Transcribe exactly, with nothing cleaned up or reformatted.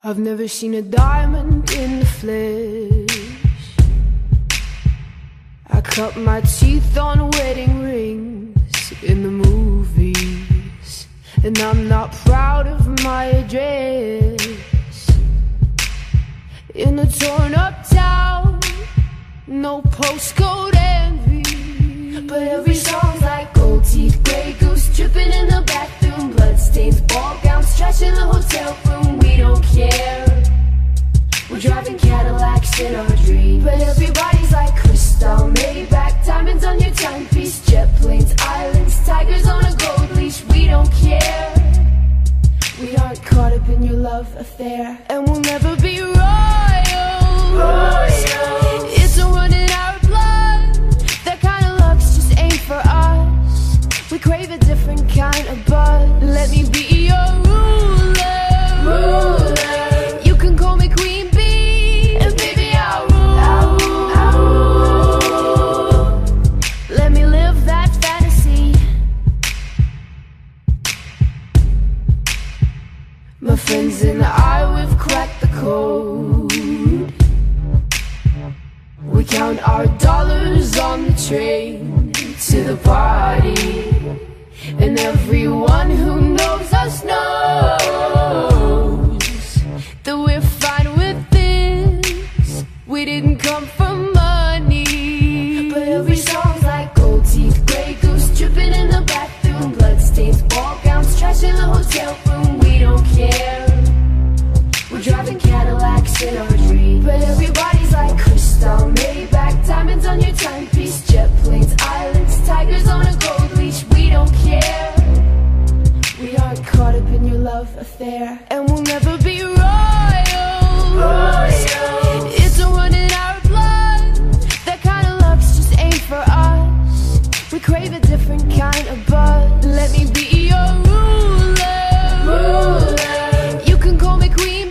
I've never seen a diamond in the flesh. I cut my teeth on wedding rings in the movies, and I'm not proud of my address. In a torn up town, no postcode envy, but every song's like gold teeth, grey goose dripping in the bathroom, bloodstains, ball gowns, trash in the hotel room. We don't care, we're driving Cadillacs in our dreams, but everybody's like crystal, Maybach, diamonds on your timepiece, jet planes, islands, tigers on a gold leash. We don't care, we aren't caught up in your love affair, and we'll never be royal. Royal. It's a run in our blood, that kind of luck's just ain't for us. We crave a different kind of buzz. Let me be your ruler, ruler. You can call me Queen Bee, and baby I'll rule, I'll rule, I'll rule. Let me live that fantasy. My friends and I, we've cracked the code. We count our dollars on the train to the party, and everyone who knows us knows that we're fine with this. We didn't come for money, but every song's like gold teeth, grey goose dripping in the bathroom, bloodstains, ball gowns, trash in the hotel room. We don't care, we're driving Cadillacs in our dreams, but everybody's like crystal, Maybach, diamonds on your timepiece, jet planes, islands, tigers on a gold leash. We don't care, we aren't caught up in your love affair, and we'll never be royal. Royal. It's a run in our blood, that kind of luck's just ain't for us. We crave a different kind of buzz. Let me be your ruler, ruler. You can call me Queen